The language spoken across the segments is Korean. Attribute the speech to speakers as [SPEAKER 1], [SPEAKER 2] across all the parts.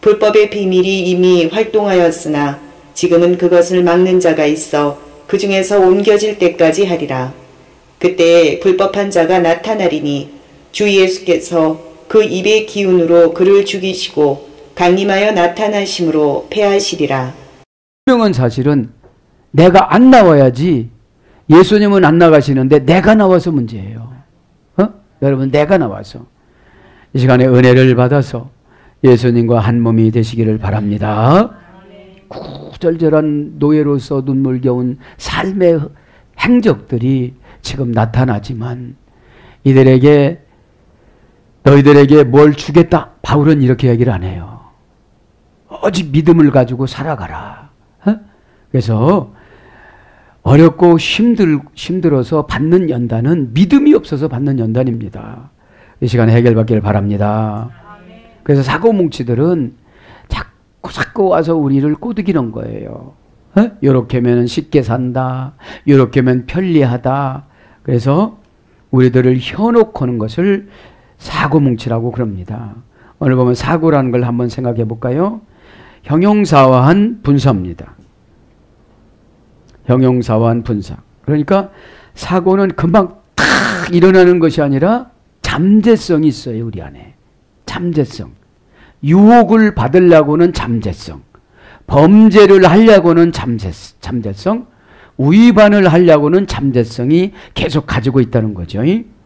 [SPEAKER 1] 불법의 비밀이 이미 활동하였으나 지금은 그것을 막는 자가 있어 그 중에서 옮겨질 때까지 하리라. 그때 불법한 자가 나타나리니 주 예수께서 그 입의 기운으로 그를 죽이시고 강림하여 나타나심으로 패하시리라.
[SPEAKER 2] 분명한 사실은 내가 안 나와야지 예수님은 안 나가시는데 내가 나와서 문제예요. 여러분, 내가 나와서 이 시간에 은혜를 받아서 예수님과 한 몸이 되시기를 바랍니다. 구절절한 노예로서 눈물겨운 삶의 행적들이 지금 나타나지만 이들에게 너희들에게 뭘 주겠다, 바울은 이렇게 얘기를 안 해요. 오직 믿음을 가지고 살아가라. 그래서 어렵고 힘들어서 받는 연단은 믿음이 없어서 받는 연단입니다. 이 시간에 해결받기를 바랍니다. 그래서 사고뭉치들은 자꾸 와서 우리를 꼬드기는 거예요. 요렇게 하면 쉽게 산다, 요렇게 하면 편리하다. 그래서 우리들을 현혹하는 것을 사고뭉치라고 그럽니다. 오늘 보면 사고라는 걸 한번 생각해 볼까요? 형용사화한 분사입니다. 형용사화한 분사. 그러니까 사고는 금방 탁 일어나는 것이 아니라 잠재성이 있어요. 우리 안에 잠재성. 유혹을 받으려고는 잠재성, 범죄를 하려고는 잠재성, 위반을 하려고는 잠재성이 계속 가지고 있다는 거죠.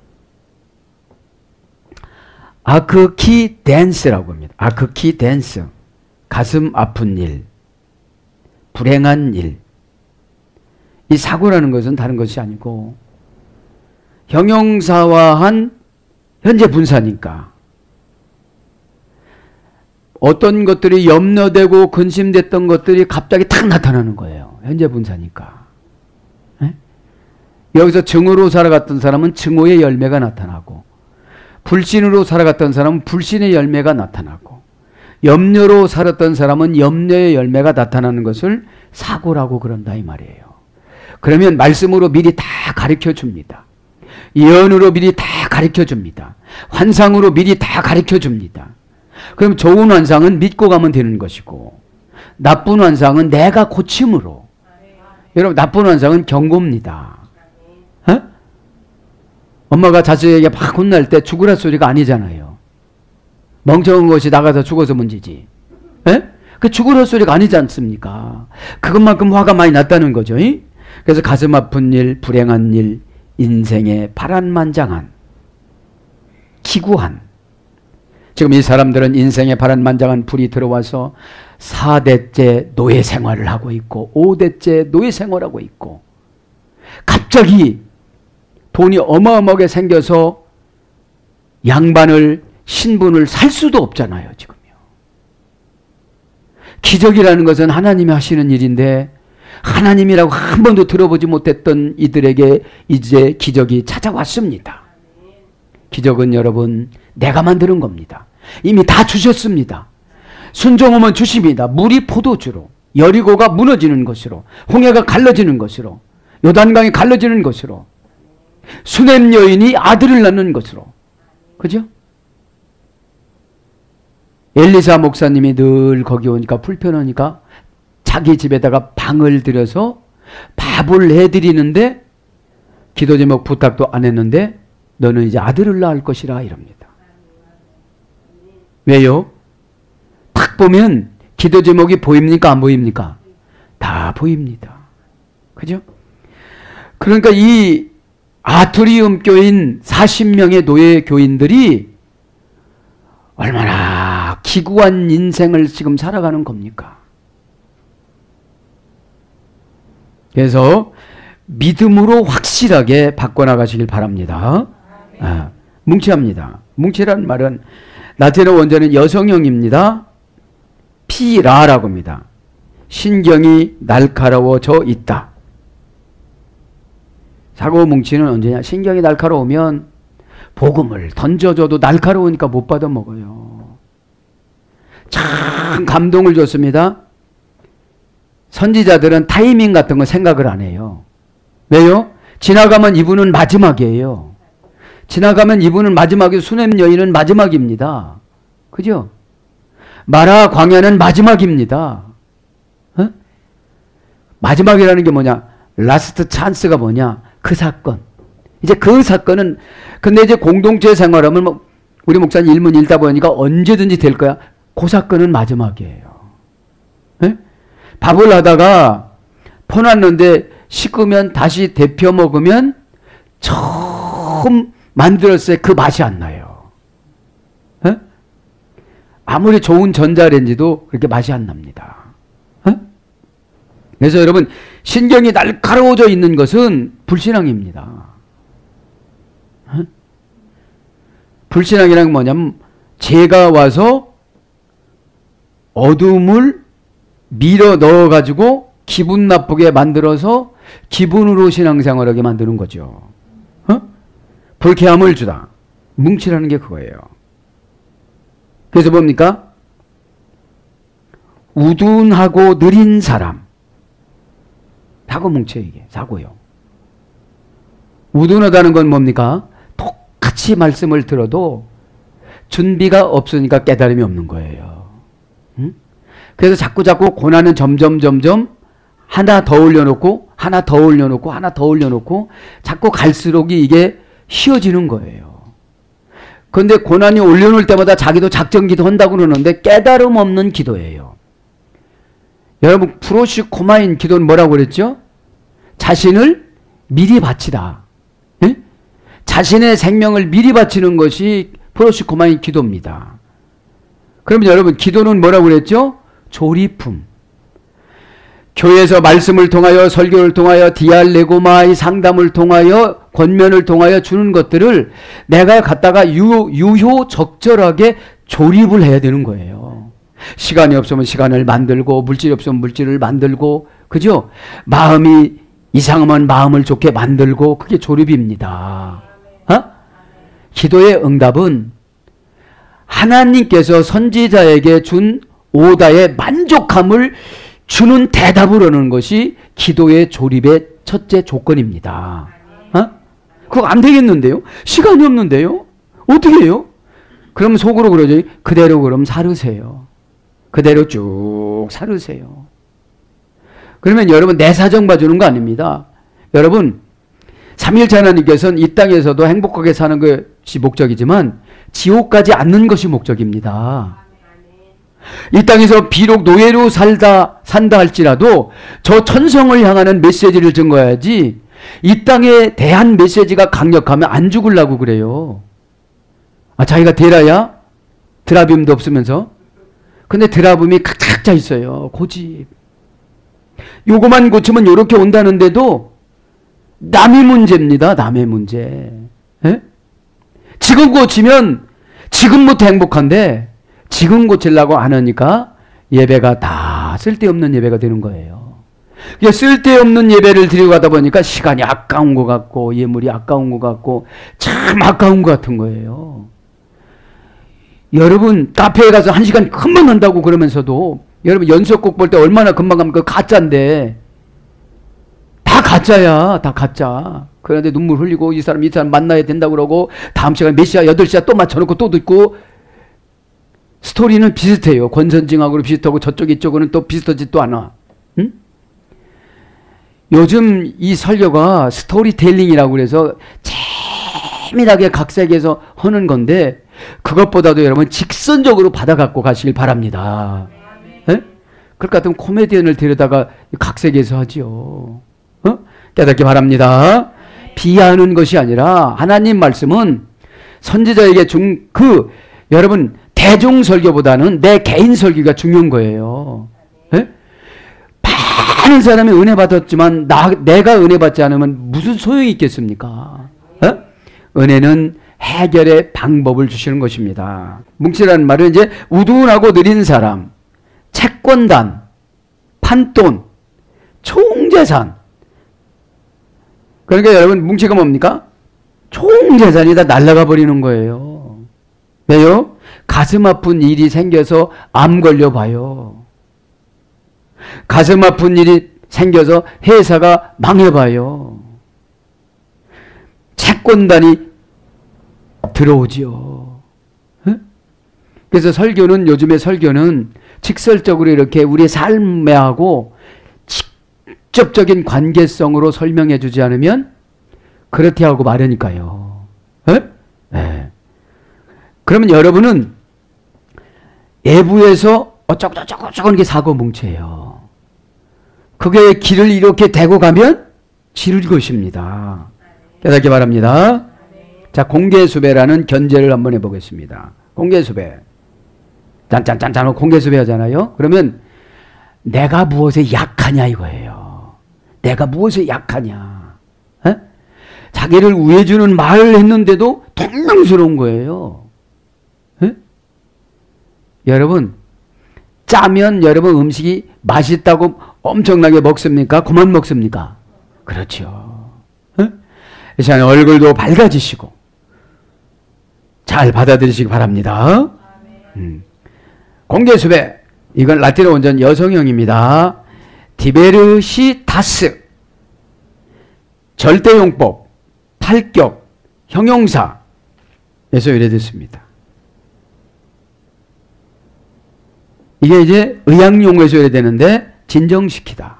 [SPEAKER 2] 아크키 댄스라고 합니다. 아크키 댄스. 가슴 아픈 일, 불행한 일. 이 사고라는 것은 다른 것이 아니고 형용사화한 현재 분사니까 어떤 것들이 염려되고 근심됐던 것들이 갑자기 탁 나타나는 거예요. 현재 분사니까. 여기서 증오로 살아갔던 사람은 증오의 열매가 나타나고, 불신으로 살아갔던 사람은 불신의 열매가 나타나고, 염려로 살았던 사람은 염려의 열매가 나타나는 것을 사고라고 그런다 이 말이에요. 그러면 말씀으로 미리 다 가르쳐 줍니다. 예언으로 미리 다 가르쳐 줍니다. 환상으로 미리 다 가르쳐 줍니다. 그럼 좋은 환상은 믿고 가면 되는 것이고, 나쁜 환상은 내가 고침으로. 여러분, 나쁜 환상은 경고입니다. 엄마가 자식에게 막 혼날 때 죽으라 소리가 아니잖아요. 멍청한 것이 나가서 죽어서 문제지. 그 죽으라 소리가 아니지 않습니까? 그것만큼 화가 많이 났다는 거죠. 그래서 가슴 아픈 일, 불행한 일, 인생의 파란만장한, 기구한. 지금 이 사람들은 인생의 파란만장한 불이 들어와서 4대째 노예 생활을 하고 있고 5대째 노예 생활하고 있고, 갑자기 돈이 어마어마하게 생겨서 양반을, 신분을 살 수도 없잖아요. 지금요. 기적이라는 것은 하나님이 하시는 일인데 하나님이라고 한 번도 들어보지 못했던 이들에게 이제 기적이 찾아왔습니다. 기적은 여러분 내가 만드는 겁니다. 이미 다 주셨습니다. 순종하면 주십니다. 물이 포도주로, 여리고가 무너지는 것으로, 홍해가 갈라지는 것으로, 요단강이 갈라지는 것으로, 수넴 여인이 아들을 낳는 것으로. 그죠? 엘리사 목사님이 늘 거기 오니까 불편하니까 자기 집에다가 방을 들여서 밥을 해드리는데 기도 제목 부탁도 안 했는데 너는 이제 아들을 낳을 것이라 이럽니다. 왜요? 딱 보면 기도 제목이 보입니까? 안 보입니까? 다 보입니다. 그죠? 그러니까 이 아트리움 교인 40명의 노예 교인들이 얼마나 기구한 인생을 지금 살아가는 겁니까? 그래서 믿음으로 확실하게 바꿔나가시길 바랍니다. 뭉치합니다. 뭉치라는 말은 라틴어 원제는 여성형입니다. 피라라고 합니다. 신경이 날카로워져 있다. 사고 뭉치는 언제냐? 신경이 날카로우면 복음을 던져줘도 날카로우니까 못 받아 먹어요. 참 감동을 줬습니다. 선지자들은 타이밍 같은 거 생각을 안 해요. 왜요? 지나가면 이분은 마지막이에요. 지나가면 이분은 마지막이고 수넴 여인은 마지막입니다. 그죠? 마라 광야는 마지막입니다. 어? 마지막이라는 게 뭐냐? 라스트 찬스가 뭐냐? 그 사건. 이제 그 사건은, 근데 이제 공동체 생활하면 뭐 우리 목사님 일문 읽다 보니까 언제든지 될 거야. 그 사건은 마지막이에요. 에? 밥을 하다가 퍼놨는데 식으면 다시 데펴 먹으면 처음 만들었을 때 그 맛이 안 나요. 에? 아무리 좋은 전자레인지도 그렇게 맛이 안 납니다. 에? 그래서 여러분, 신경이 날카로워져 있는 것은 불신앙입니다. 에? 불신앙이란 게 뭐냐면 죄가 와서 어둠을 밀어 넣어가지고 기분 나쁘게 만들어서 기분으로 신앙생활하게 만드는 거죠. 어? 불쾌함을 주다. 뭉치라는 게 그거예요. 그래서 뭡니까? 우둔하고 느린 사람. 사고 뭉쳐 이게. 사고요. 우둔하다는 건 뭡니까? 똑같이 말씀을 들어도 준비가 없으니까 깨달음이 없는 거예요. 응? 그래서 자꾸 고난은 점점 하나 더 올려놓고 하나 더 올려놓고 하나 더 올려놓고 자꾸 갈수록 이게 쉬워지는 거예요. 그런데 고난이 올려놓을 때마다 자기도 작정기도 한다고 그러는데 깨달음 없는 기도예요. 여러분 프로시코마인 기도는 뭐라고 그랬죠? 자신을 미리 바치다. 예? 자신의 생명을 미리 바치는 것이 프로시코마인 기도입니다. 그러면 여러분 기도는 뭐라고 그랬죠? 조리품. 교회에서 말씀을 통하여 설교를 통하여 디알레고마의 상담을 통하여 권면을 통하여 주는 것들을 내가 갖다가 유효적절하게 조립을 해야 되는 거예요. 시간이 없으면 시간을 만들고 물질이 없으면 물질을 만들고 그죠? 마음이 이상하면 마음을 좋게 만들고 그게 조립입니다. 어? 기도의 응답은 하나님께서 선지자에게 준 오다의 만족함을 주는 대답을 하는 것이 기도의 조립의 첫째 조건입니다. 어? 그거 안 되겠는데요? 시간이 없는데요? 어떻게 해요? 그럼 속으로 그러죠. 그대로 그럼 사르세요. 그대로 쭉 사르세요. 그러면 여러분 내 사정 봐주는 거 아닙니다. 여러분 삼일체 하나님께서는 이 땅에서도 행복하게 사는 것이 목적이지만 지옥 가지 않는 것이 목적입니다. 이 땅에서 비록 노예로 산다 할지라도 저 천성을 향하는 메시지를 증거해야지 이 땅에 대한 메시지가 강력하면 안 죽으려고 그래요. 아, 자기가 데라야? 드라빔도 없으면서? 근데 드라빔이 각착 차 있어요. 고집. 요거만 고치면 요렇게 온다는데도 남의 문제입니다. 남의 문제. 에? 지금 고치면 지금부터 행복한데 지금 고치려고 안 하니까 예배가 다 쓸데없는 예배가 되는 거예요. 쓸데없는 예배를 드리고 가다 보니까 시간이 아까운 것 같고 예물이 아까운 것 같고 참 아까운 것 같은 거예요. 여러분 카페에 가서 1시간 금방 한다고 그러면서도 여러분 연속곡 볼 때 얼마나 금방 가면 그 가짜인데 다 가짜야. 다 가짜. 그런데 눈물 흘리고 이 사람 만나야 된다고 그러고 다음 시간 몇 시야 8시야 또 맞춰놓고 또 듣고 스토리는 비슷해요. 권선징하고 비슷하고 저쪽 이쪽은 또 비슷하지도 않아. 응? 요즘 이 설교가 스토리텔링이라고 그래서 재미나게 각색해서 하는 건데 그것보다도 여러분 직선적으로 받아갖고 가시길 바랍니다. 네? 그럴 것 같으면 코미디언을 데려다가 각색해서 하죠. 어? 깨닫기 바랍니다. 비하하는 것이 아니라 하나님 말씀은 선지자에게 준 여러분 대중 설교보다는 내 개인 설교가 중요한 거예요. 네? 많은 사람이 은혜 받았지만 내가 은혜 받지 않으면 무슨 소용이 있겠습니까? 네? 은혜는 해결의 방법을 주시는 것입니다. 뭉치라는 말은 이제 우둔하고 느린 사람, 채권단, 판돈, 총재산. 그러니까 여러분 뭉치가 뭡니까? 총재산이 다 날아가 버리는 거예요. 왜요? 가슴 아픈 일이 생겨서 암 걸려봐요. 가슴 아픈 일이 생겨서 회사가 망해봐요. 채권단이 들어오지요. 그래서 설교는, 요즘의 설교는 직설적으로 이렇게 우리의 삶하고 직접적인 관계성으로 설명해 주지 않으면 그렇게 하고 말하니까요. 네. 그러면 여러분은 내부에서 어쩌고저쩌고 이렇게 사고뭉치예요. 그게 길을 이렇게 대고 가면 지를 것입니다. 깨닫기 바랍니다. 자, 공개수배라는 견제를 한번 해보겠습니다. 공개수배. 짠짠짠짠 공개수배 하잖아요. 그러면 내가 무엇에 약하냐 이거예요. 내가 무엇에 약하냐. 에? 자기를 우애주는 말을 했는데도 퉁명스러운 거예요. 에? 여러분, 짜면 여러분 음식이 맛있다고 엄청나게 먹습니까? 그만 먹습니까? 그렇죠. 이 시간에 얼굴도 밝아지시고 잘 받아들이시기 바랍니다. 공개수배, 이건 라틴어 원전 여성형입니다. 디베르시타스, 절대용법, 탈격, 형용사에서 유래됐습니다. 이게 이제 의학용어에서 유래되는데 진정시키다.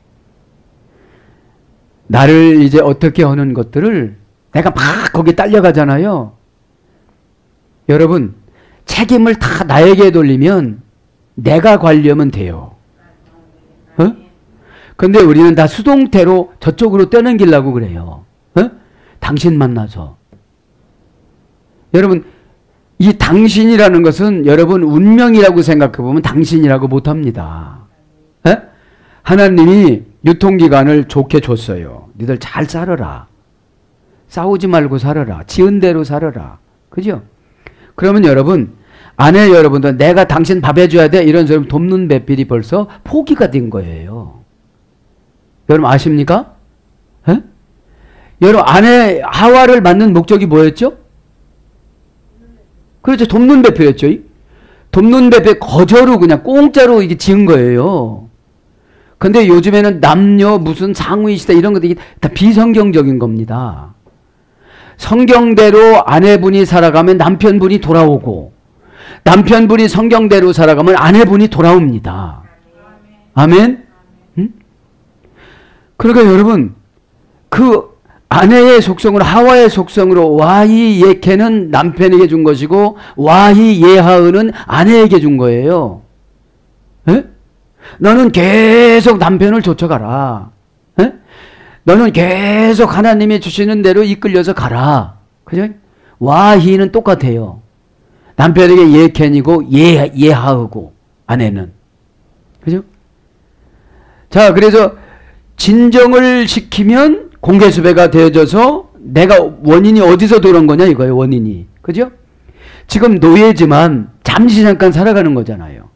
[SPEAKER 2] 나를 이제 어떻게 하는 것들을 내가 막 거기에 딸려가잖아요. 여러분, 책임을 다 나에게 돌리면 내가 관리하면 돼요. 근데 우리는 다 수동태로 저쪽으로 떠넘기려고 그래요. 당신 만나서. 여러분, 이 당신이라는 것은 여러분 운명이라고 생각해보면 당신이라고 못합니다. 하나님이 유통기간을 좋게 줬어요. 니들 잘 살아라. 싸우지 말고 살아라. 지은 대로 살아라. 그죠? 그러면 여러분, 아내 여러분도 내가 당신 밥 해줘야 돼 이런 사람 돕는 배필이 벌써 포기가 된 거예요. 여러분 아십니까? 에? 여러분, 아내 하와를 만든 목적이 뭐였죠? 그렇죠. 돕는 배필이었죠. 돕는 배필 거저로 그냥 공짜로 이게 지은 거예요. 근데 요즘에는 남녀 무슨 상위시대 이런 것들이 다 비성경적인 겁니다. 성경대로 아내분이 살아가면 남편분이 돌아오고, 남편분이 성경대로 살아가면 아내분이 돌아옵니다. 아멘? 응? 그러니까 여러분, 그 아내의 속성으로, 하와의 속성으로 와히 예케는 남편에게 준 것이고 와히 예하은은 아내에게 준 거예요. 에? 너는 계속 남편을 쫓아가라. 에? 너는 계속 하나님이 주시는 대로 이끌려서 가라. 그죠? 와히는 똑같아요. 남편에게 예켄이고 예하고 아내는. 그죠? 자, 그래서 진정을 시키면 공개수배가 되어져서 내가 원인이 어디서 들어온 거냐 이거예요. 원인이. 그죠? 지금 노예지만 잠시 잠깐 살아가는 거잖아요.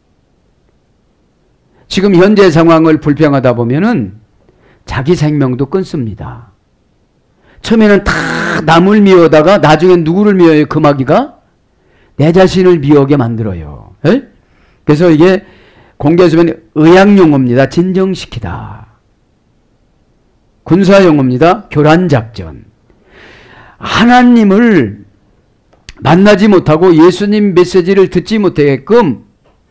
[SPEAKER 2] 지금 현재 상황을 불평하다 보면은 자기 생명도 끊습니다. 처음에는 다 남을 미워하다가 나중엔 누구를 미워해요? 그 마귀가? 내 자신을 미워하게 만들어요. 에? 그래서 이게 공개수배는 의학용어입니다. 진정시키다. 군사용어입니다. 교란작전. 하나님을 만나지 못하고 예수님 메시지를 듣지 못하게끔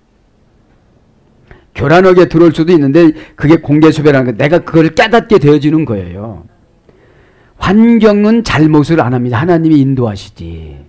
[SPEAKER 2] 교란하게 들어올 수도 있는데 그게 공개수배라는 거, 내가 그걸 깨닫게 되어지는 거예요. 환경은 잘못을 안 합니다. 하나님이 인도하시지.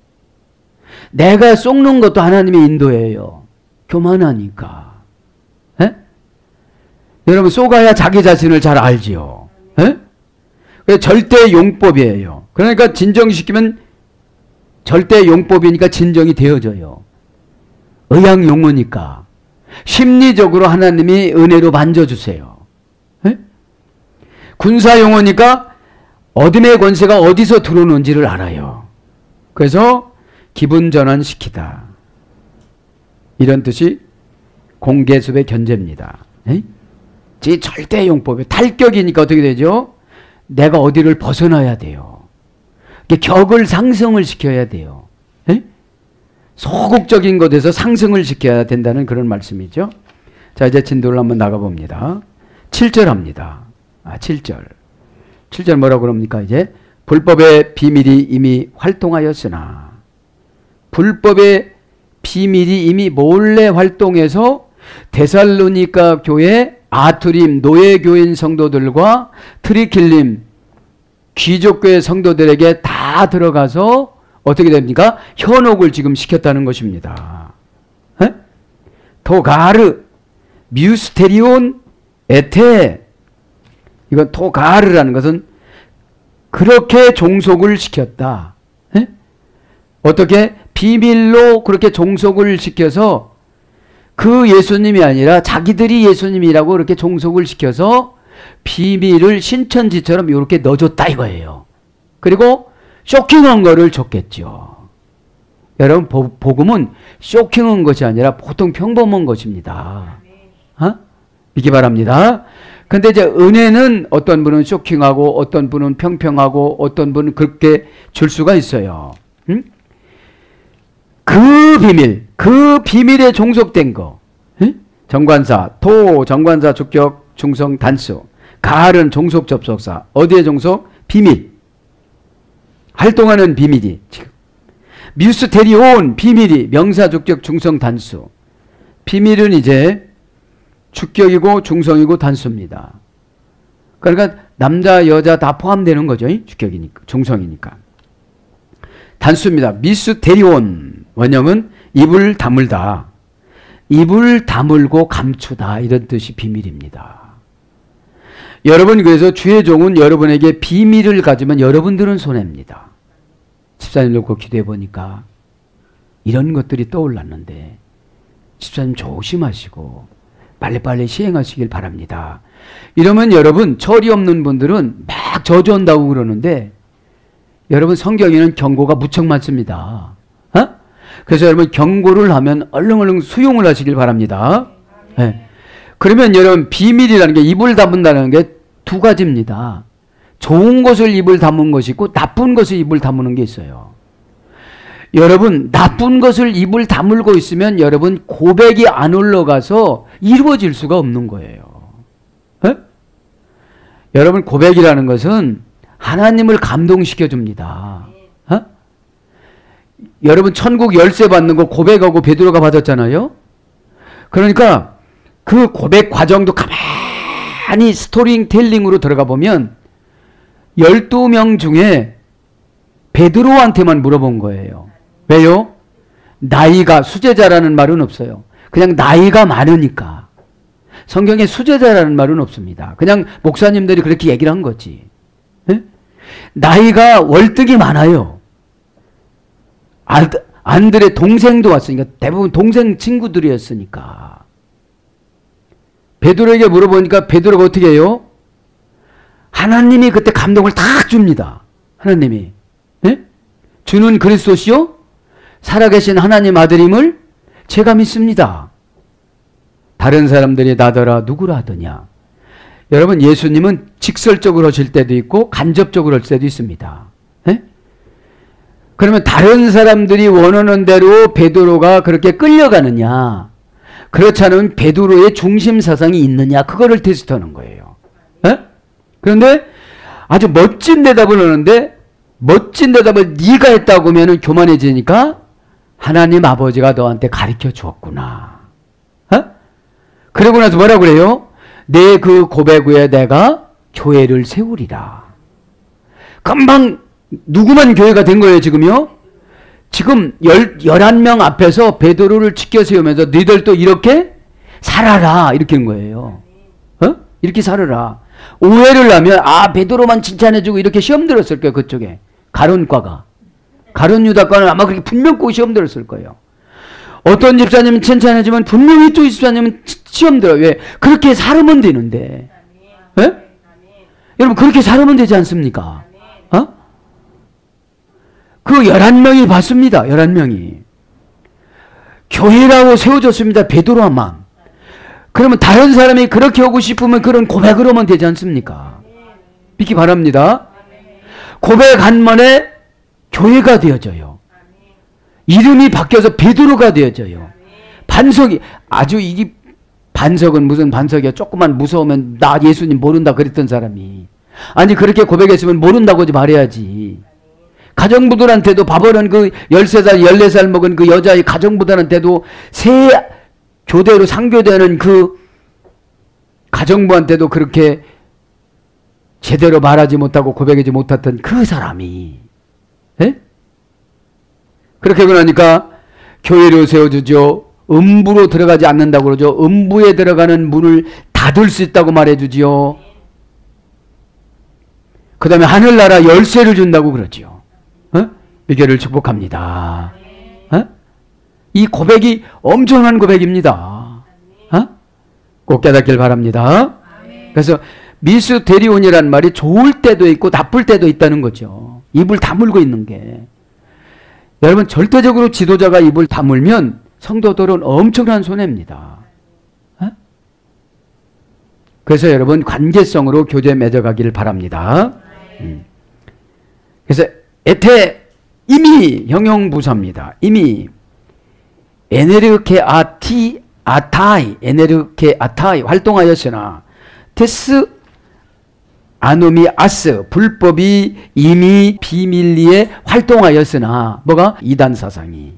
[SPEAKER 2] 내가 속는 것도 하나님이 인도해요. 교만하니까. 에? 여러분, 쏘가야 자기 자신을 잘 알지요. 에? 절대 용법이에요. 그러니까 진정시키면 절대 용법이니까 진정이 되어져요. 의학 용어니까. 심리적으로 하나님이 은혜로 만져주세요. 에? 군사 용어니까 어둠의 권세가 어디서 들어오는지를 알아요. 그래서 기분 전환시키다. 이런 뜻이 공개수배 견제입니다. 제 절대 용법이 탈격이니까 어떻게 되죠? 내가 어디를 벗어나야 돼요. 격을 상승을 시켜야 돼요. 에? 소극적인 것에서 상승을 시켜야 된다는 그런 말씀이죠. 자, 이제 진도를 한번 나가봅니다. 7절 합니다. 7절. 7절 뭐라고 그럽니까? 이제 불법의 비밀이 이미 활동하였으나, 불법의 비밀이 이미 몰래 활동해서 데살로니가 교회 아투림 노예교인 성도들과 트리킬림 귀족교회 성도들에게 다 들어가서 어떻게 됩니까? 현혹을 지금 시켰다는 것입니다. 에? 토가르, 뮤스테리온, 에테. 이건 토가르라는 것은 그렇게 종속을 시켰다. 에? 어떻게? 비밀로 그렇게 종속을 시켜서 그 예수님이 아니라 자기들이 예수님이라고 그렇게 종속을 시켜서 비밀을 신천지처럼 이렇게 넣어줬다 이거예요. 그리고 쇼킹한 거를 줬겠죠. 여러분 복음은 쇼킹한 것이 아니라 보통 평범한 것입니다. 믿기 바랍니다. 근데 이제 은혜는 어떤 분은 쇼킹하고 어떤 분은 평평하고 어떤 분은 그렇게 줄 수가 있어요. 응? 그 비밀에 종속된 거. 응? 정관사, 토, 정관사, 주격, 중성, 단수. 가을은 종속 접속사. 어디에 종속? 비밀. 활동하는 비밀이. 지금. 뮤스테리온, 비밀이. 명사, 주격, 중성, 단수. 비밀은 이제 주격이고 중성이고 단수입니다. 그러니까 남자, 여자 다 포함되는 거죠. 주격이니까, 중성이니까. 단수입니다. 미스테리온. 원형은 입을 다물다. 입을 다물고 감추다. 이런 뜻이 비밀입니다. 여러분 그래서 주의 종은 여러분에게 비밀을 가지면 여러분들은 손해입니다. 집사님 놓고 기도해 보니까 이런 것들이 떠올랐는데 집사님 조심하시고 빨리빨리 시행하시길 바랍니다. 이러면 여러분 철이 없는 분들은 막 저주한다고 그러는데 여러분 성경에는 경고가 무척 많습니다. 그래서 여러분 경고를 하면 얼른 수용을 하시길 바랍니다. 네. 그러면 여러분 비밀이라는 게 입을 다문다는 게 두 가지입니다. 좋은 것을 입을 다문 것이 있고 나쁜 것을 입을 다무는 게 있어요. 여러분 나쁜 것을 입을 다물고 있으면 여러분 고백이 안 올라가서 이루어질 수가 없는 거예요. 네? 여러분 고백이라는 것은 하나님을 감동시켜 줍니다. 여러분 천국 열쇠 받는 거 고백하고 베드로가 받았잖아요. 그러니까 그 고백 과정도 가만히 스토리텔링으로 들어가 보면 12명 중에 베드로한테만 물어본 거예요. 왜요? 나이가 수제자라는 말은 없어요. 그냥 나이가 많으니까. 성경에 수제자라는 말은 없습니다. 그냥 목사님들이 그렇게 얘기를 한 거지. 네? 나이가 월등히 많아요. 안드레 동생도 왔으니까 대부분 동생 친구들이었으니까. 베드로에게 물어보니까 베드로가 어떻게 해요? 하나님이 그때 감동을 딱 줍니다. 하나님이. 네? 주는 그리스도시요? 살아계신 하나님 아들임을 제가 믿습니다. 다른 사람들이 나더라 누구라 하더냐. 여러분 예수님은 직설적으로 하실 때도 있고 간접적으로 할 때도 있습니다. 네? 그러면 다른 사람들이 원하는 대로 베드로가 그렇게 끌려가느냐 그렇지 않으면 베드로의 중심 사상이 있느냐 그거를 테스트하는 거예요. 에? 그런데 아주 멋진 대답을 하는데 멋진 대답을 네가 했다고 하면 교만해지니까 하나님 아버지가 너한테 가르쳐 주었구나. 에? 그러고 나서 뭐라고 그래요? 내 그 고백 후에 내가 교회를 세우리라. 금방 누구만 교회가 된 거예요 지금요? 지금 11명 앞에서 베드로를 지켜 세우면서 너희들도 이렇게 살아라 이렇게 한 거예요. 이렇게 살아라. 오해를 하면 베드로만 칭찬해주고 이렇게 시험 들었을 거예요. 그쪽에 가룟과가 가룟 유다과는 아마 그렇게 분명 꼭 시험 들었을 거예요. 어떤 집사님은 칭찬해주면 분명히 또 집사님은 시험 들어요. 왜? 그렇게 살으면 되는데. 여러분 그렇게 살으면 되지 않습니까? 그 11명이 봤습니다. 11명이. 교회라고 세워졌습니다. 베드로만. 그러면 다른 사람이 그렇게 하고 싶으면 그런 고백을 하면 되지 않습니까? 믿기 바랍니다. 고백 한 번에 교회가 되어져요. 이름이 바뀌어서 베드로가 되어져요. 반석이 아주 이게 반석은 무슨 반석이야. 조금만 무서우면 나 예수님 모른다 그랬던 사람이. 아니 그렇게 고백했으면 모른다고 하지 말해야지. 가정부들한테도 바버는 그 13살, 14살 먹은 그 여자의 가정부들한테도 새 교대로 상교되는 그 가정부한테도 그렇게 제대로 말하지 못하고 고백하지 못했던 그 사람이, 예? 그렇게 하고 나니까 교회로 세워주죠. 음부로 들어가지 않는다고 그러죠. 음부에 들어가는 문을 닫을 수 있다고 말해주지요. 그 다음에 하늘나라 열쇠를 준다고 그러지요. 어? 이교를 축복합니다. 어? 이 고백이 엄청난 고백입니다. 어? 꼭 깨닫길 바랍니다. 그래서 미수 대리온이라는 말이 좋을 때도 있고 나쁠 때도 있다는 거죠. 입을 다물고 있는 게. 여러분 절대적으로 지도자가 입을 다물면 성도들은 엄청난 손해입니다. 어? 그래서 여러분 관계성으로 교제 맺어가기를 바랍니다. 그래서 에테 이미 형용부사입니다. 이미 에네르케 아타이 에네르케 아타이 활동하였으나 테스 아노미 아스 불법이 이미 비밀리에 활동하였으나 뭐가? 이단 사상이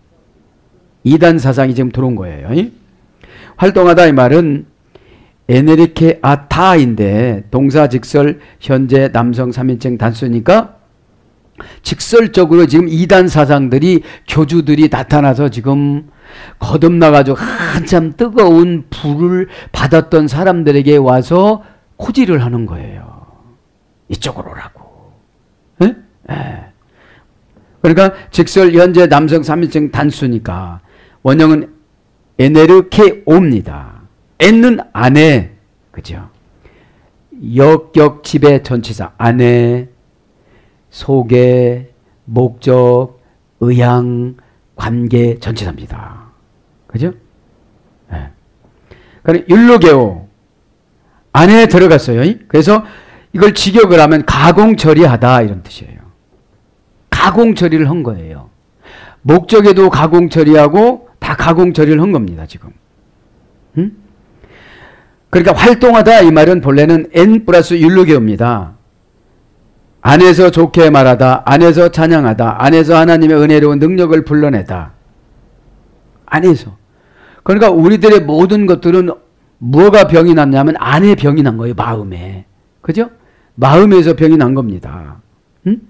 [SPEAKER 2] 지금 들어온 거예요. 활동하다 이 말은 에네르케 아타인데 동사 직설 현재 남성 3인칭 단수니까 직설적으로 지금 이단 사상들이 교주들이 나타나서 지금 거듭나가지고 한참 뜨거운 불을 받았던 사람들에게 와서 코지를 하는 거예요. 이쪽으로 오라고. 에? 에. 그러니까 직설 현재 남성 3인칭 단수니까 원형은 에네르케오입니다. N은 아내, 그죠? 역격 지배 전치사 아내, 소개, 목적, 의향, 관계 전치사입니다. 그죠? 네. 그러니까 율로게오 안에 들어갔어요. 그래서 이걸 직역을 하면 가공 처리하다 이런 뜻이에요. 가공 처리를 한 거예요. 목적에도 가공 처리하고 다 가공 처리를 한 겁니다. 지금. 응? 그러니까 활동하다 이 말은 본래는 N 플러스 율로게오입니다. 안에서 좋게 말하다, 안에서 찬양하다, 안에서 하나님의 은혜로운 능력을 불러내다. 안에서. 그러니까 우리들의 모든 것들은 뭐가 병이 났냐면 안에 병이 난 거예요. 마음에. 그죠? 마음에서 병이 난 겁니다. 응?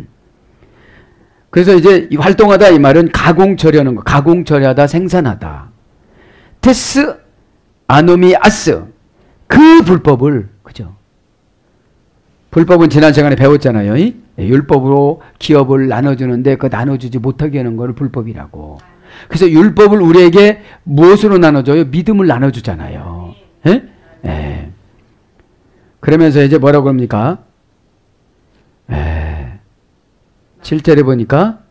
[SPEAKER 2] 그래서 이제 이 활동하다 이 말은 가공 처리하는 거. 가공 처리하다, 생산하다. 테스 아노미 아스. 그 불법을, 그죠? 불법은 지난 시간에 배웠잖아요. 율법으로 기업을 나눠주는데 그 나눠주지 못하게 하는 걸 불법이라고. 그래서 율법을 우리에게 무엇으로 나눠줘요? 믿음을 나눠주잖아요. 예? 예. 그러면서 이제 뭐라고 합니까? 7절에 보니까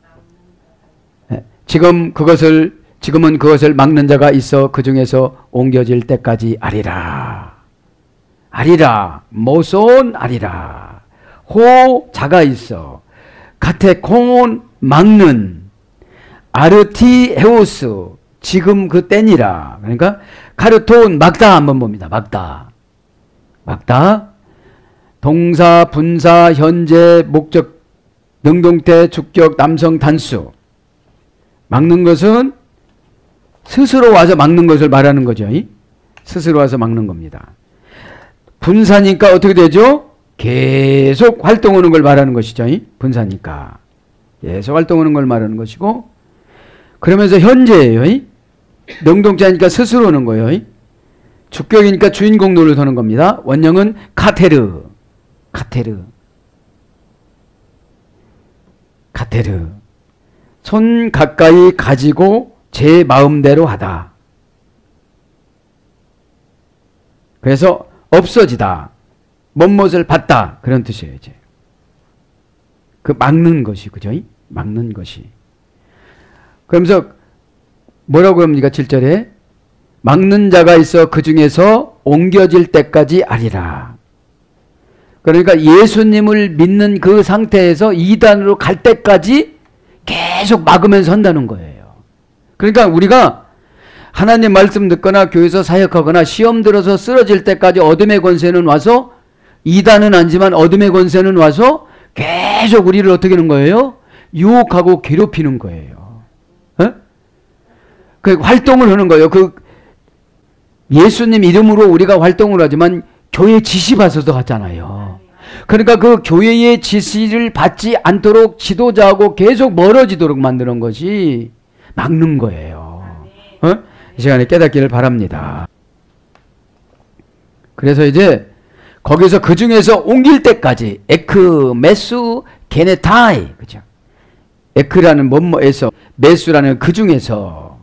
[SPEAKER 2] 지금은 그것을 막는 자가 있어 그 중에서 옮겨질 때까지 아리라. 아리라. 모손 아리라. 호 자가 있어. 가테콘 막는. 아르티 헤오스. 지금 그 때니라. 그러니까 카르톤 막다 한번 봅니다. 막다. 막다. 동사, 분사, 현재, 목적, 능동태, 주격, 남성, 단수. 막는 것은 스스로 와서 막는 것을 말하는 거죠. 스스로 와서 막는 겁니다. 분사니까 어떻게 되죠? 계속 활동하는 걸 말하는 것이죠. 분사니까. 계속 활동하는 걸 말하는 것이고, 그러면서 현재예요. 능동자니까 스스로 오는 거예요. 주격이니까 주인공 노릇하는 겁니다. 원형은 카테르. 카테르. 카테르. 손 가까이 가지고 제 마음대로 하다. 그래서 없어지다. 못못을 받다. 그런 뜻이에요. 이제. 그 막는 것이, 그죠? 막는 것이. 그러면서 뭐라고 합니까? 7절에 막는 자가 있어 그 중에서 옮겨질 때까지 아리라. 그러니까 예수님을 믿는 그 상태에서 이단으로 갈 때까지 계속 막으면서 한다는 거예요. 그러니까 우리가 하나님 말씀 듣거나 교회에서 사역하거나 시험 들어서 쓰러질 때까지 어둠의 권세는 와서, 이단은 아니지만 어둠의 권세는 와서 계속 우리를 어떻게 하는 거예요? 유혹하고 괴롭히는 거예요. 어? 그 활동을 하는 거예요. 그 예수님 이름으로 우리가 활동을 하지만 교회 지시 받아서 하잖아요. 그러니까 그 교회의 지시를 받지 않도록 지도자하고 계속 멀어지도록 만드는 것이 막는 거예요. 어? 이 시간에 깨닫기를 바랍니다. 그래서 이제 거기서 그 중에서 옮길 때까지 에크, 메수, 게네타이, 그죠? 에크라는 뭐뭐에서, 메수라는 그 중에서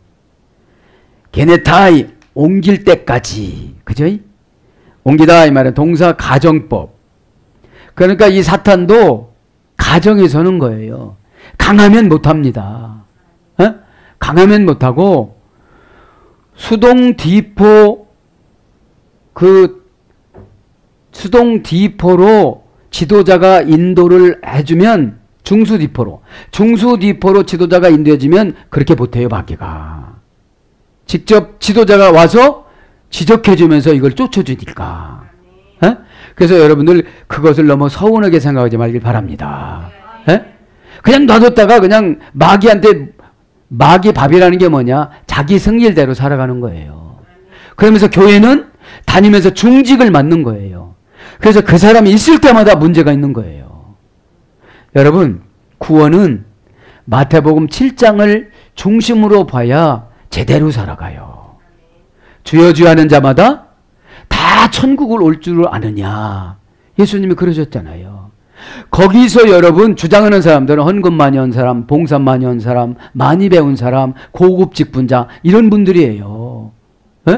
[SPEAKER 2] 게네타이 옮길 때까지, 그죠? 옮기다 이 말은 동사 가정법. 그러니까 이 사탄도 가정에 서는 거예요. 강하면 못합니다. 어? 강하면 못하고 수동 디포 수동 디포로 지도자가 인도를 해주면 중수 디포로 지도자가 인도해주면 그렇게 못해요. 마귀가 직접 지도자가 와서 지적해주면서 이걸 쫓아주니까. 에? 그래서 여러분들 그것을 너무 서운하게 생각하지 말길 바랍니다. 에? 그냥 놔뒀다가 그냥 마귀 밥이라는 게 뭐냐? 자기 승질대로 살아가는 거예요. 그러면서 교회는 다니면서 중직을 맡는 거예요. 그래서 그 사람이 있을 때마다 문제가 있는 거예요. 여러분, 구원은 마태복음 7장을 중심으로 봐야 제대로 살아가요. 주여 주여 하는 자마다 다 천국을 올 줄 아느냐. 예수님이 그러셨잖아요. 거기서 여러분 주장하는 사람들은 헌금 많이 한 사람, 봉사 많이 한 사람, 많이 배운 사람, 고급 직분자 이런 분들이에요. 에?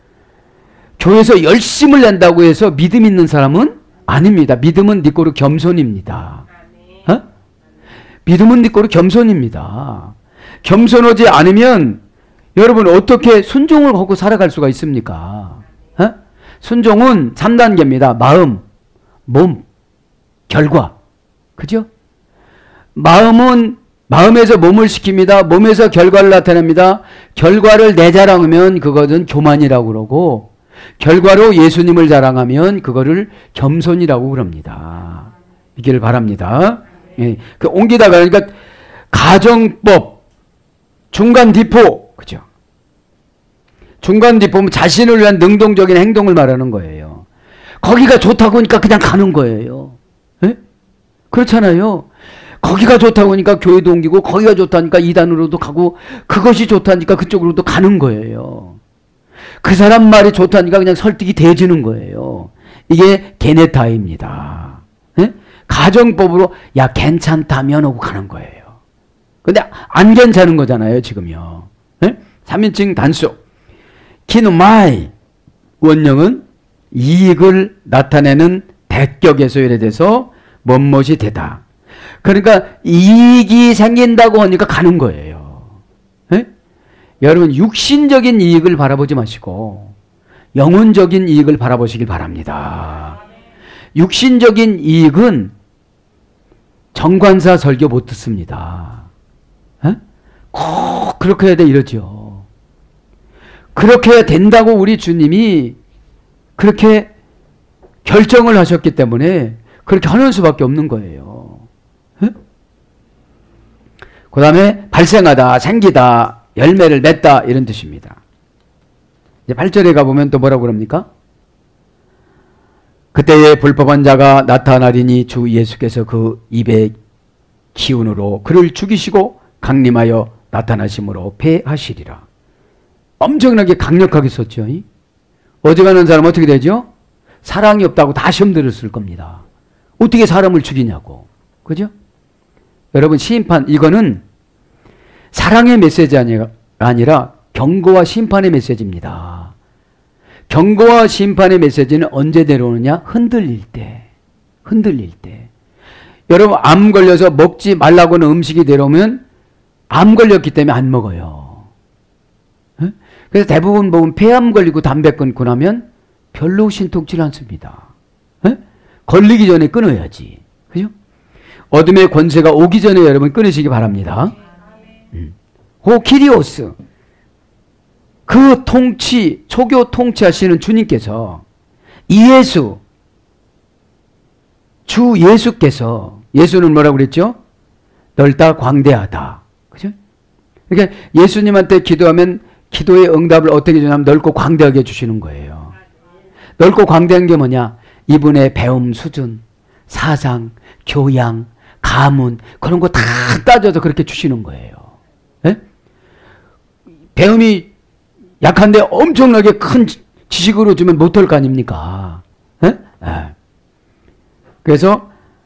[SPEAKER 2] 교회에서 열심을 낸다고 해서 믿음 있는 사람은 아닙니다. 믿음은 니꼬르 겸손입니다. 어? 믿음은 니꼬르 겸손입니다. 겸손하지 않으면 여러분 어떻게 순종을 하고 살아갈 수가 있습니까? 어? 순종은 3단계입니다. 마음, 몸, 결과. 그죠? 마음은 마음에서 몸을 시킵니다. 몸에서 결과를 나타냅니다. 결과를 내 자랑하면 그것은 교만이라고 그러고 결과로 예수님을 자랑하면 그거를 겸손이라고 그럽니다. 이기를 바랍니다. 예. 그 옮기다가 그러니까 가정법, 중간 디포, 그죠? 중간 디포는 자신을 위한 능동적인 행동을 말하는 거예요. 거기가 좋다고 하니까 그냥 가는 거예요. 예? 그렇잖아요. 거기가 좋다고 하니까 교회도 옮기고 거기가 좋다니까 이단으로도 가고 그것이 좋다니까 그쪽으로도 가는 거예요. 그 사람 말이 좋다니까 그냥 설득이 돼지는 거예요. 이게 게네타입니다. 예? 가정법으로 야 괜찮다면 하고 가는 거예요. 근데 안 괜찮은 거잖아요 지금요. 예? 3인칭 단수 키누마이 원형은 이익을 나타내는 대격에서 이래돼서 뭔뭇이 되다. 그러니까 이익이 생긴다고 하니까 가는 거예요. 예? 여러분 육신적인 이익을 바라보지 마시고 영혼적인 이익을 바라보시길 바랍니다. 육신적인 이익은 정관사 설교 못 듣습니다. 예? 꼭 그렇게 해야 돼 이러죠. 그렇게 해야 된다고 우리 주님이 그렇게 결정을 하셨기 때문에 그렇게 하는 수밖에 없는 거예요. 예? 그 다음에 발생하다, 생기다, 열매를 맺다 이런 뜻입니다. 이제 8절에 가보면 또 뭐라고 그럽니까? 그때에 불법한 자가 나타나리니 주 예수께서 그 입의 기운으로 그를 죽이시고 강림하여 나타나심으로 패하시리라. 엄청나게 강력하게 썼죠. 어지간한 사람 어떻게 되죠? 사랑이 없다고 다 시험 들었을 겁니다. 어떻게 사람을 죽이냐고. 그죠? 여러분 심판 이거는 사랑의 메시지 아니라 경고와 심판의 메시지입니다. 경고와 심판의 메시지는 언제 내려오느냐? 흔들릴 때. 여러분 암 걸려서 먹지 말라고 하는 음식이 내려오면 암 걸렸기 때문에 안 먹어요. 그래서 대부분 보면 폐암 걸리고 담배 끊고 나면 별로 신통치 않습니다. 걸리기 전에 끊어야지. 그죠? 어둠의 권세가 오기 전에 여러분 끊으시기 바랍니다. 호키리오스 그 통치, 초교 통치하시는 주님께서 이예수 주 예수께서 예수는 뭐라고 그랬죠? 넓다 광대하다. 그죠? 그러니까 예수님한테 기도하면 기도의 응답을 어떻게 주냐면 넓고 광대하게 주시는 거예요. 넓고 광대한 게 뭐냐? 이분의 배움 수준, 사상, 교양, 가문 그런 거 다 따져서 그렇게 주시는 거예요. 네? 배움이 약한데 엄청나게 큰 지식으로 주면 못할 거 아닙니까? 네? 네. 그래서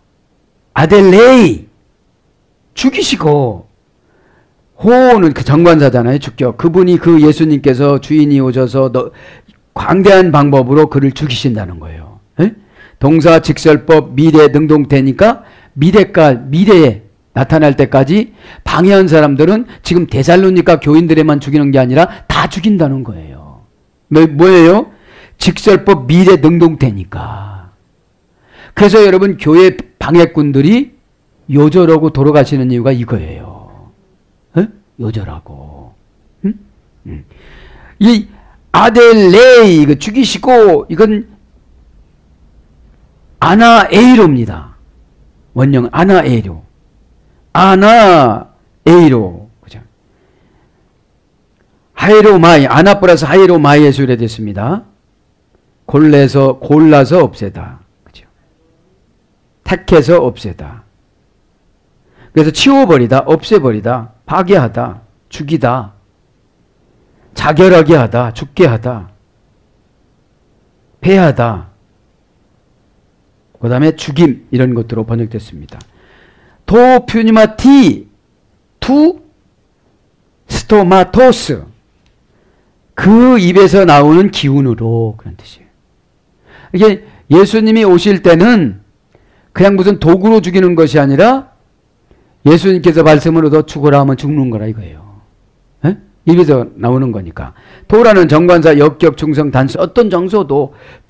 [SPEAKER 2] 아델레이 죽이시고 호는 그 정관사잖아요. 주격. 그분이 그 예수님께서 주인이 오셔서 광대한 방법으로 그를 죽이신다는 거예요. 네? 동사 직설법 미래 능동태니까 미래에 나타날 때까지 방해한 사람들은 지금 데살로니가 교인들에만 죽이는 게 아니라 다 죽인다는 거예요. 뭐예요? 직설법 미래 능동태니까. 그래서 여러분 교회 방해꾼들이 요절하고 돌아가시는 이유가 이거예요. 에? 요절하고. 이 아델레이 이거 죽이시고 이건 아나에이로입니다. 원형 아나에이로. 아나에이로. 그죠? 하이로마이, 아나 플러스 하이로마이에 수레됐습니다. 골라서 없애다. 그죠? 택해서 없애다. 그래서 치워버리다, 없애버리다, 파괴하다, 죽이다, 자결하게 하다, 죽게 하다, 패하다, 그 다음에 죽임 이런 것들로 번역됐습니다. 토퓨니마티 투 스토마토스 그 입에서 나오는 기운으로 그런 뜻이에요. 이게 예수님이 오실 때는 그냥 무슨 도구로 죽이는 것이 아니라 예수님께서 말씀을 얻어 죽어라 하면 죽는 거라 이거예요. 에? 입에서 나오는 거니까. 도라는 정관사, 역격, 중성, 단수 어떤 정서도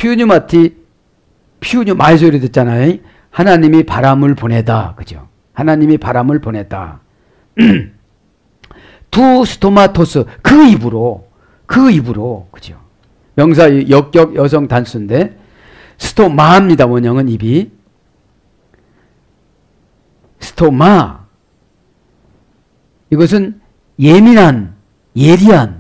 [SPEAKER 2] 피우뉴마이 소리 듣잖아요. 하나님이 바람을 보내다. 그죠? 하나님이 바람을 보내다. 두 스토마토스 그 입으로 그죠? 명사 역격 여성 단수인데 스토마입니다. 원형은 입이. 스토마 이것은 예민한 예리한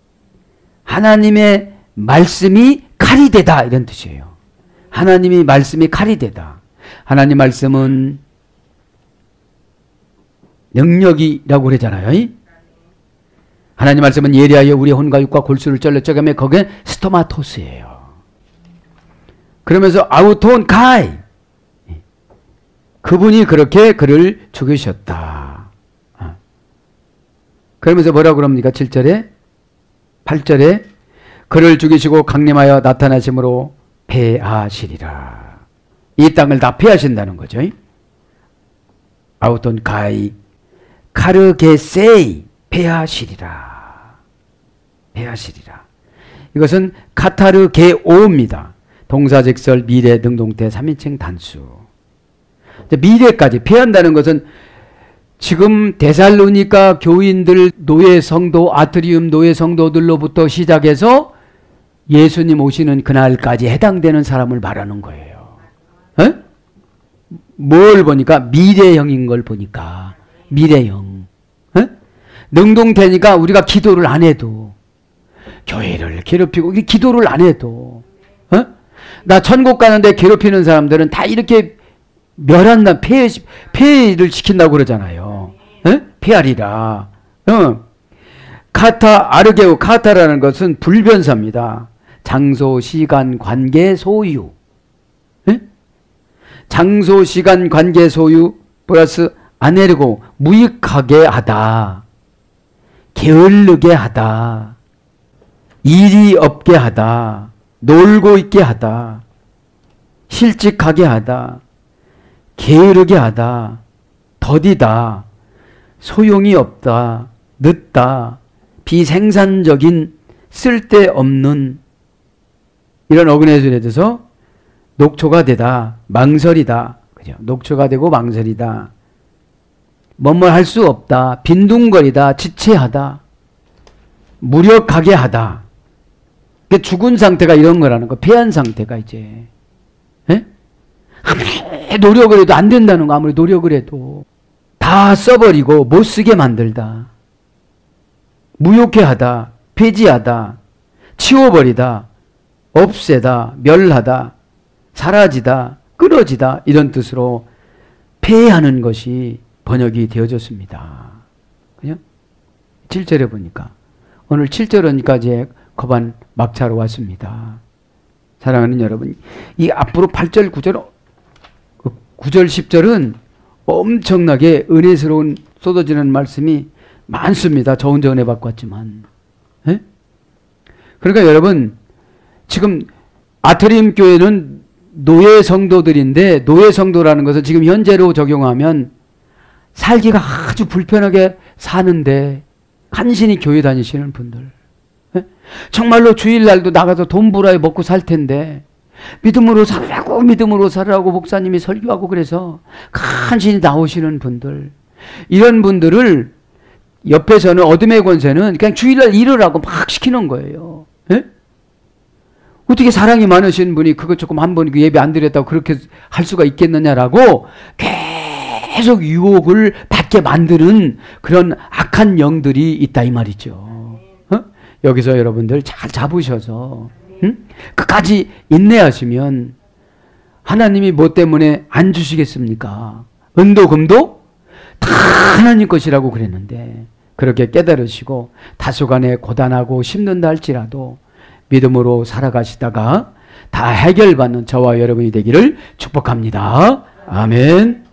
[SPEAKER 2] 하나님의 말씀이 칼이 되다 이런 뜻이에요. 하나님의 말씀이 칼이 되다. 하나님 말씀은 능력이라고 그러잖아요. 하나님 말씀은 예리하여 우리의 혼과 육과 골수를 쩔려쩌가며 거기엔 스토마토스예요. 그러면서 아우톤 카이 그분이 그렇게 그를 죽이셨다. 그러면서 뭐라고 그럽니까? 7절에 8절에 그를 죽이시고 강림하여 나타나심으로 패하시리라. 이 땅을 다 패하신다는 거죠. 아우톤 가이 카르게세이 패하시리라. 패하시리라. 이것은 카타르게오입니다. 동사직설 미래 능동태 3인칭 단수. 미래까지 패한다는 것은 지금 데살로니가 교인들 노예 성도 아트리움 노예 성도들로부터 시작해서 예수님 오시는 그날까지 해당되는 사람을 말하는 거예요. 에? 뭘 보니까 미래형인 걸 보니까 미래형. 에? 능동태니까 우리가 기도를 안 해도 교회를 괴롭히고 기도를 안 해도 에? 나 천국 가는데 괴롭히는 사람들은 다 이렇게 멸한다 폐를 시킨다고 그러잖아요. 에? 폐하리라. 카타 아르게오 카타라는 것은 불변사입니다. 장소, 시간, 관계, 소유. 에? 장소, 시간, 관계, 소유 플러스 아네르고 무익하게 하다. 게을르게 하다. 일이 없게 하다. 놀고 있게 하다. 실직하게 하다. 게으르게 하다. 더디다. 소용이 없다. 늦다. 비생산적인 쓸데없는 이런 어근해술에 대해서 녹초가 되다. 망설이다. 그죠? 녹초가 되고 망설이다. 뭐뭐 할 수 없다. 빈둥거리다. 지체하다. 무력하게 하다. 죽은 상태가 이런 거라는 거. 패한 상태가 이제. 에? 아무리 노력을 해도 안 된다는 거. 아무리 노력을 해도. 다 다 써버리고 못 쓰게 만들다. 무효케 하다. 폐지하다. 치워버리다. 없애다. 멸하다. 사라지다. 끊어지다. 이런 뜻으로 폐하는 것이 번역이 되어졌습니다. 그죠? 7절에 보니까 오늘 7절까지 거반 막차로 왔습니다. 사랑하는 여러분, 이 앞으로 8절, 9절, 9절, 10절은 엄청나게 은혜스러운 쏟아지는 말씀이 많습니다. 저 혼자 은혜 받고 왔지만. 예? 그러니까 여러분, 지금 아트림 교회는 노예 성도들인데, 노예 성도라는 것은 지금 현재로 적용하면 살기가 아주 불편하게 사는데 간신히 교회 다니시는 분들, 예? 정말로 주일날도 나가서 돈 벌어야 먹고 살 텐데 믿음으로 살으라고 목사님이 설교하고 그래서 간신히 나오시는 분들, 이런 분들을 옆에서는 어둠의 권세는 그냥 주일날 일을 하고 막 시키는 거예요. 예? 어떻게 사랑이 많으신 분이 그거 조금 한번 예배 안 드렸다고 그렇게 할 수가 있겠느냐라고 계속 유혹을 받게 만드는 그런 악한 영들이 있다 이 말이죠. 어? 여기서 여러분들 잘 잡으셔서 끝까지 인내하시면 하나님이 뭐 때문에 안 주시겠습니까? 은도 금도 다 하나님 것이라고 그랬는데 그렇게 깨달으시고 다소간에 고단하고 힘든다 할지라도 믿음으로 살아가시다가 다 해결받는 저와 여러분이 되기를 축복합니다. 아멘.